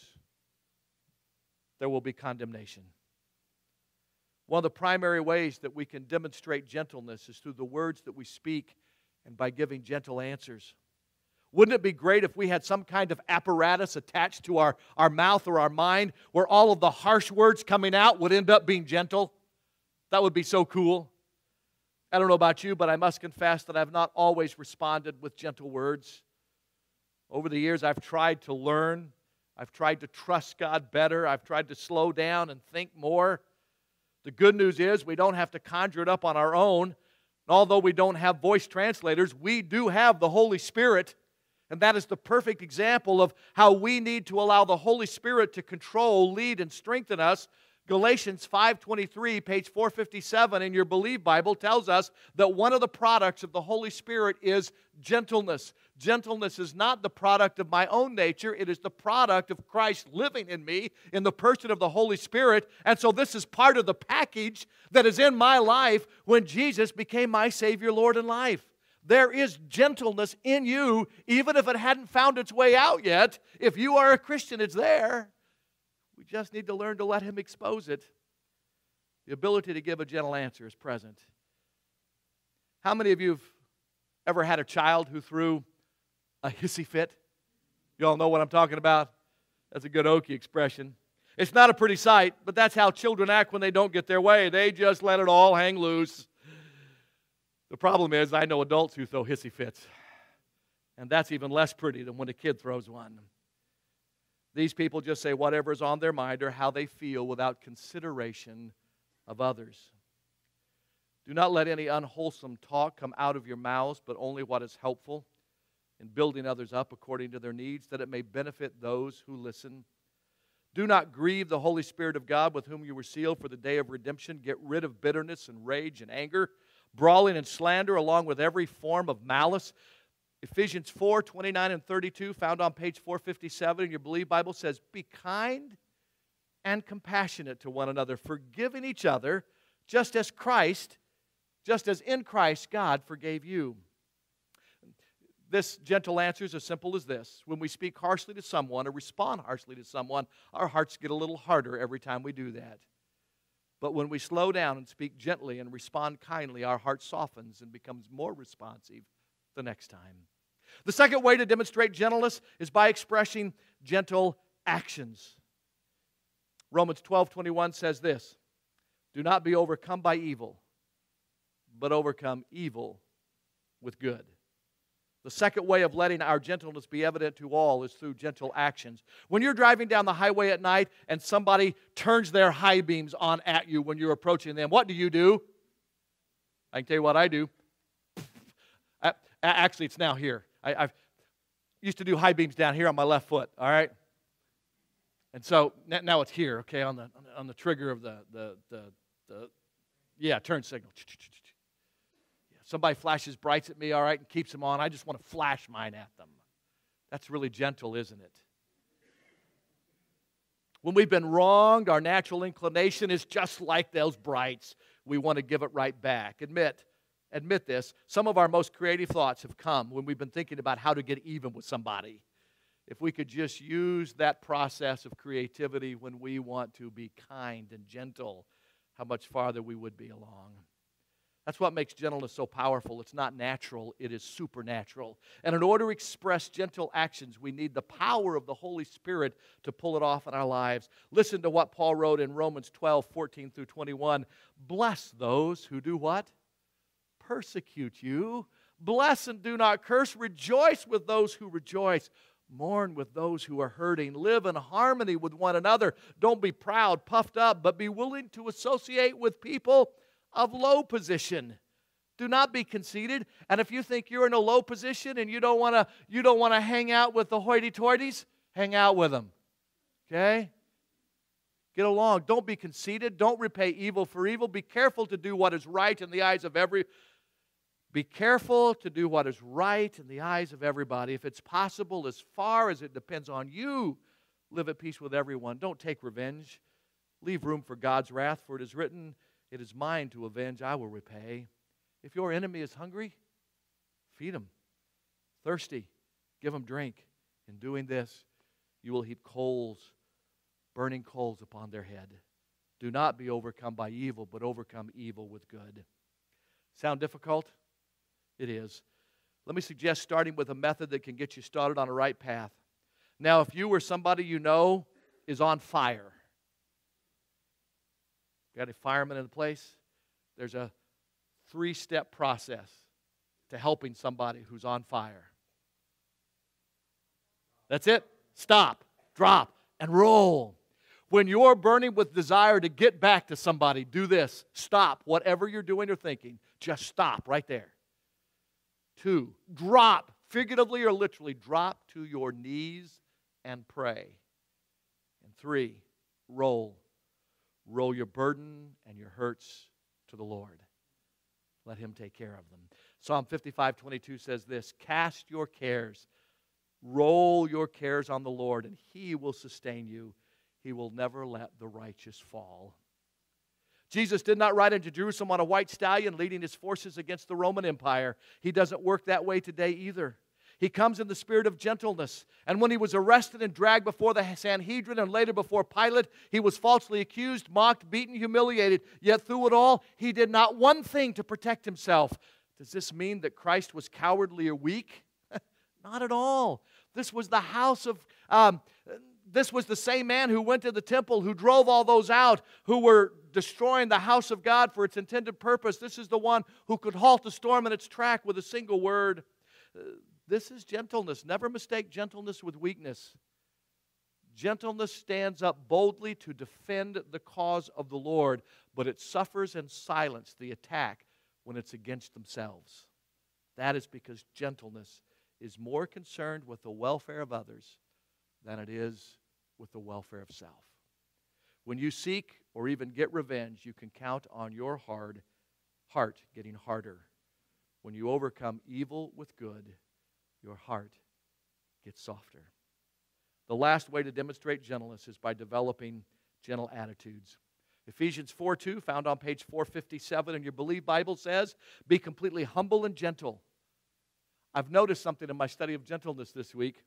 there will be condemnation. One of the primary ways that we can demonstrate gentleness is through the words that we speak and by giving gentle answers. Wouldn't it be great if we had some kind of apparatus attached to our mouth or our mind where all of the harsh words coming out would end up being gentle? That would be so cool. I don't know about you, but I must confess that I've not always responded with gentle words. Over the years, I've tried to learn. I've tried to trust God better. I've tried to slow down and think more. The good news is we don't have to conjure it up on our own. Although we don't have voice translators, we do have the Holy Spirit. And that is the perfect example of how we need to allow the Holy Spirit to control, lead, and strengthen us. Galatians 5:23, page 457 in your Believe Bible tells us that one of the products of the Holy Spirit is gentleness. Gentleness is not the product of my own nature. It is the product of Christ living in me in the person of the Holy Spirit. And so this is part of the package that is in my life when Jesus became my Savior, Lord, and life. There is gentleness in you, even if it hadn't found its way out yet. If you are a Christian, it's there. We just need to learn to let Him expose it. The ability to give a gentle answer is present. How many of you have ever had a child who threw a hissy fit? You all know what I'm talking about? That's a good Okie expression. It's not a pretty sight, but that's how children act when they don't get their way. They just let it all hang loose. The problem is, I know adults who throw hissy fits, and that's even less pretty than when a kid throws one. These people just say whatever's on their mind or how they feel without consideration of others. Do not let any unwholesome talk come out of your mouths, but only what is helpful in building others up according to their needs, that it may benefit those who listen. Do not grieve the Holy Spirit of God, with whom you were sealed for the day of redemption. Get rid of bitterness and rage and anger, brawling and slander, along with every form of malice. Ephesians 4:29 and 32, found on page 457 in your Believe Bible, says, be kind and compassionate to one another, forgiving each other, just as in Christ God forgave you. This gentle answer is as simple as this. When we speak harshly to someone or respond harshly to someone, our hearts get a little harder every time we do that. But when we slow down and speak gently and respond kindly, our heart softens and becomes more responsive the next time. The second way to demonstrate gentleness is by expressing gentle actions. Romans 12:21 says this, do not be overcome by evil, but overcome evil with good. The second way of letting our gentleness be evident to all is through gentle actions. When you're driving down the highway at night and somebody turns their high beams on at you when you're approaching them, what do? I can tell you what I do. Actually, it's now here. I used to do high beams down here on my left foot, all right? And so now it's here, okay, on the trigger of the turn signal. Somebody flashes brights at me, all right, and keeps them on. I just want to flash mine at them. That's really gentle, isn't it? When we've been wronged, our natural inclination is just like those brights. We want to give it right back. Admit this. Some of our most creative thoughts have come when we've been thinking about how to get even with somebody. If we could just use that process of creativity when we want to be kind and gentle, how much farther we would be along. That's what makes gentleness so powerful. It's not natural, it is supernatural. And in order to express gentle actions, we need the power of the Holy Spirit to pull it off in our lives. Listen to what Paul wrote in Romans 12:14 through 21. Bless those who do what? Persecute you. Bless and do not curse. Rejoice with those who rejoice. Mourn with those who are hurting. Live in harmony with one another. Don't be proud, puffed up, but be willing to associate with people of low position. Do not be conceited. And if you think you're in a low position and you don't want to hang out with the hoity-toities, hang out with them. Okay? Get along. Don't be conceited. Don't repay evil for evil. Be careful to do what is right in the eyes of Be careful to do what is right in the eyes of everybody. If it's possible, as far as it depends on you, live at peace with everyone. Don't take revenge. Leave room for God's wrath, for it is written, it is mine to avenge, I will repay. If your enemy is hungry, Feed them. Thirsty, give them drink. In doing this, you will heap coals, burning coals upon their head. Do not be overcome by evil, but overcome evil with good. Sound difficult? It is. Let me suggest starting with a method that can get you started on a right path. Now, if you or somebody you know is on fire, got a fireman in the place, there's a 3-step process to helping somebody who's on fire. That's it. Stop, drop, and roll. When you're burning with desire to get back to somebody, do this. Stop whatever you're doing or thinking. Just stop right there. 2, drop, figuratively or literally, drop to your knees and pray. And 3, roll. Roll your burden and your hurts to the Lord. Let Him take care of them. Psalm 55:22 says this, cast your cares, roll your cares on the Lord, and He will sustain you. He will never let the righteous fall. Jesus did not ride into Jerusalem on a white stallion leading His forces against the Roman Empire. He doesn't work that way today either. He comes in the spirit of gentleness. And when He was arrested and dragged before the Sanhedrin and later before Pilate, He was falsely accused, mocked, beaten, humiliated. Yet through it all, He did not one thing to protect Himself. Does this mean that Christ was cowardly or weak? Not at all. This was the This was the same man who went to the temple, who drove all those out, who were destroying the house of God for its intended purpose. This is the one who could halt the storm in its track with a single word. This is gentleness. Never mistake gentleness with weakness. Gentleness stands up boldly to defend the cause of the Lord, but it suffers in silence the attack when it's against themselves. That is because gentleness is more concerned with the welfare of others than it is with the welfare of self. When you seek or even get revenge, you can count on your heart getting harder. When you overcome evil with good, your heart gets softer. The last way to demonstrate gentleness is by developing gentle attitudes. Ephesians 4:2, found on page 457 in your Believe Bible, says, be completely humble and gentle. I've noticed something in my study of gentleness this week.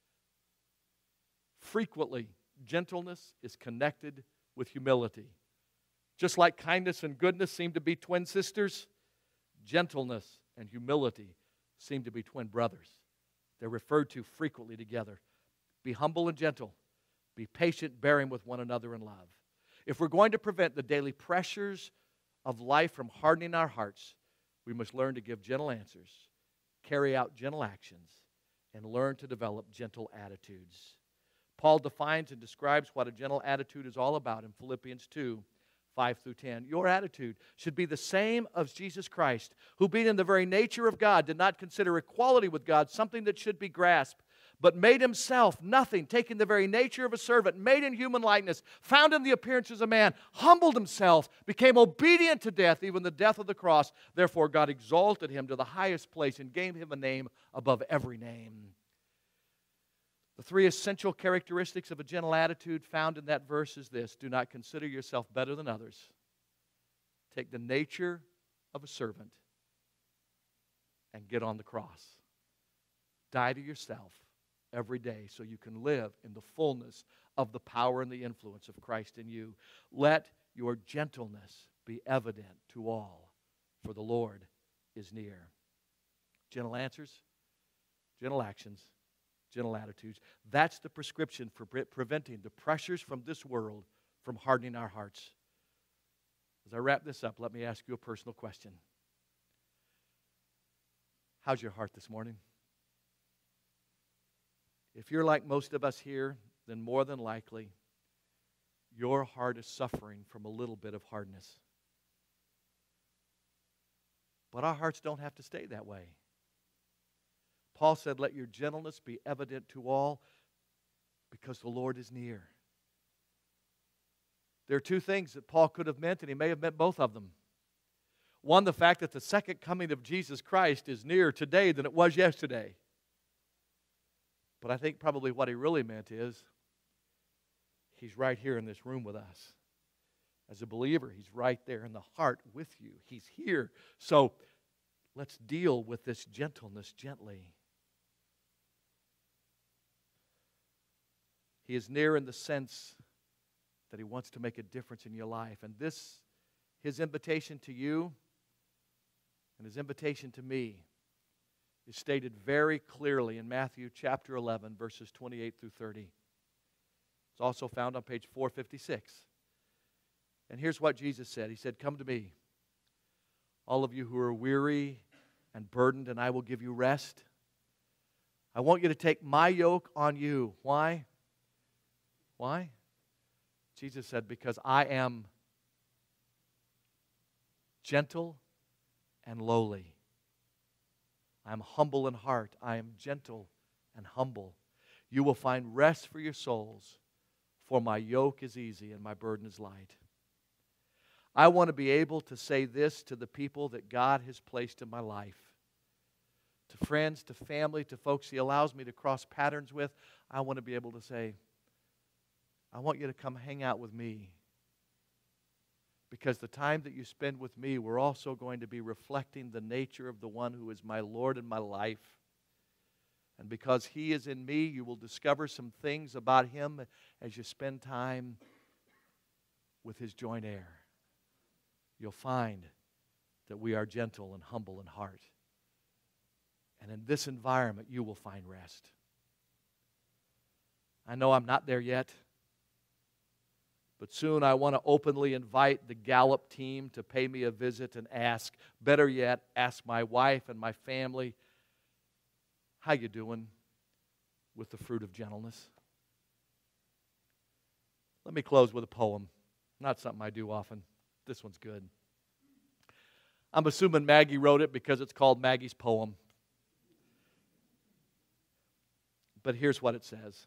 Frequently, gentleness is connected with humility. Just like kindness and goodness seem to be twin sisters, gentleness and humility seem to be twin brothers. They're referred to frequently together. Be humble and gentle. Be patient, bearing with one another in love. If we're going to prevent the daily pressures of life from hardening our hearts, we must learn to give gentle answers, carry out gentle actions, and learn to develop gentle attitudes. Paul defines and describes what a gentle attitude is all about in Philippians 2:5-10. Your attitude should be the same as Jesus Christ, who being in the very nature of God, did not consider equality with God something that should be grasped, but made Himself nothing, taking the very nature of a servant, made in human likeness, found in the appearance as a man, humbled Himself, became obedient to death, even the death of the cross. Therefore God exalted Him to the highest place and gave Him a name above every name. The 3 essential characteristics of a gentle attitude found in that verse is this. Do not consider yourself better than others. Take the nature of a servant and get on the cross. Die to yourself every day so you can live in the fullness of the power and the influence of Christ in you. Let your gentleness be evident to all, for the Lord is near. Gentle answers, gentle actions, gentle attitudes. That's the prescription for preventing the pressures from this world from hardening our hearts. As I wrap this up, let me ask you a personal question. How's your heart this morning? If you're like most of us here, then more than likely, your heart is suffering from a little bit of hardness. But our hearts don't have to stay that way. Paul said, let your gentleness be evident to all because the Lord is near. There are 2 things that Paul could have meant, and he may have meant both of them. One, the fact that the second coming of Jesus Christ is nearer today than it was yesterday. But I think probably what he really meant is He's right here in this room with us. As a believer, He's right there in the heart with you. He's here. So Let's deal with this gentleness gently. He is near in the sense that He wants to make a difference in your life. And this, His invitation to you and His invitation to me, is stated very clearly in Matthew chapter 11, verses 28 through 30. It's also found on page 456. And here's what Jesus said. He said, "Come to me, all of you who are weary and burdened, and I will give you rest. I want you to take my yoke on you." Why? Why? Jesus said, "Because I am gentle and lowly. I am humble in heart. I am gentle and humble. You will find rest for your souls, for my yoke is easy and my burden is light." I want to be able to say this to the people that God has placed in my life. To friends, to family, to folks He allows me to cross patterns with. I want to be able to say, "I want you to come hang out with me. Because the time that you spend with me, we're also going to be reflecting the nature of the one who is my Lord in my life. And because He is in me, you will discover some things about Him as you spend time with His joint heir. You'll find that we are gentle and humble in heart. And in this environment, you will find rest. I know I'm not there yet, but soon I want to openly invite the Gallup team to pay me a visit and ask, better yet, ask my wife and my family, how you doing with the fruit of gentleness? Let me close with a poem. Not something I do often. This one's good. I'm assuming Maggie wrote it because it's called Maggie's Poem. But here's what it says.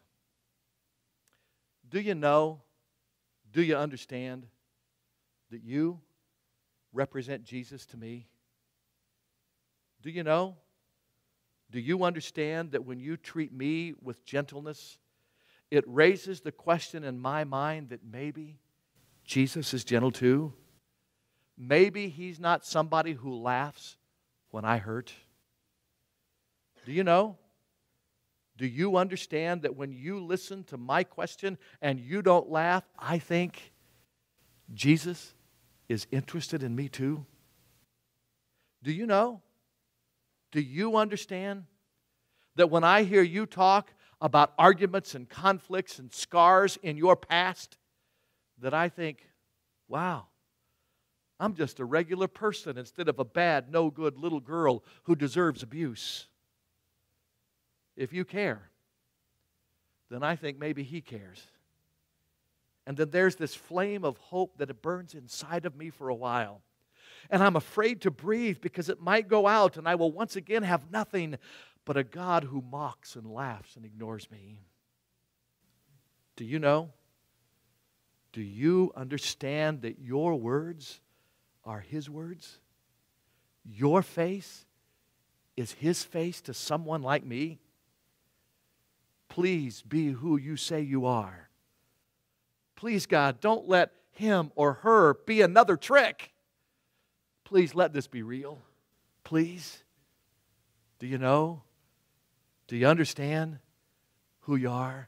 Do you know, do you understand that you represent Jesus to me? Do you know? Do you understand that when you treat me with gentleness, it raises the question in my mind that maybe Jesus is gentle too? Maybe He's not somebody who laughs when I hurt. Do you know? Do you understand that when you listen to my question and you don't laugh, I think Jesus is interested in me too? Do you know? Do you understand that when I hear you talk about arguments and conflicts and scars in your past, that I think, wow, I'm just a regular person instead of a bad, no good little girl who deserves abuse? If you care, then I think maybe He cares. And then there's this flame of hope that it burns inside of me for a while. And I'm afraid to breathe because it might go out and I will once again have nothing but a God who mocks and laughs and ignores me. Do you know? Do you understand that your words are His words? Your face is His face to someone like me? Please be who you say you are. Please, God, don't let him or her be another trick. Please let this be real. Please. Do you know? Do you understand who you are?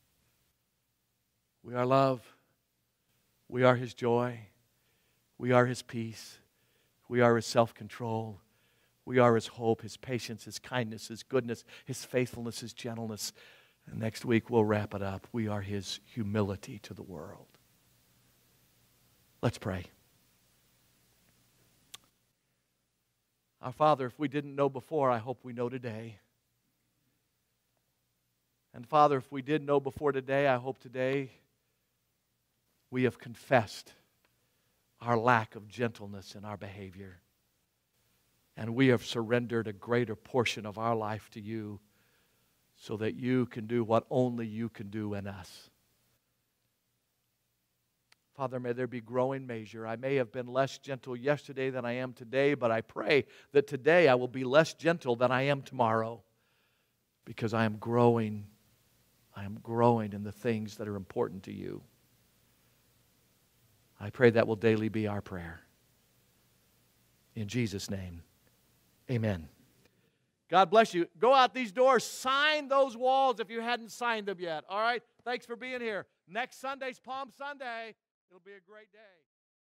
We are love. We are His joy. We are His peace. We are His self-control. We are His hope, His patience, His kindness, His goodness, His faithfulness, His gentleness. And next week we'll wrap it up. We are His humility to the world. Let's pray. Our Father, if we didn't know before, I hope we know today. And Father, if we did know before today, I hope today we have confessed our lack of gentleness in our behavior. And we have surrendered a greater portion of our life to You so that You can do what only You can do in us. Father, may there be growing measure. I may have been less gentle yesterday than I am today, but I pray that today I will be less gentle than I am tomorrow because I am growing. I am growing in the things that are important to You. I pray that will daily be our prayer. In Jesus' name, Amen. God bless you. Go out these doors. Sign those walls if you hadn't signed them yet. All right? Thanks for being here. Next Sunday's Palm Sunday. It'll be a great day.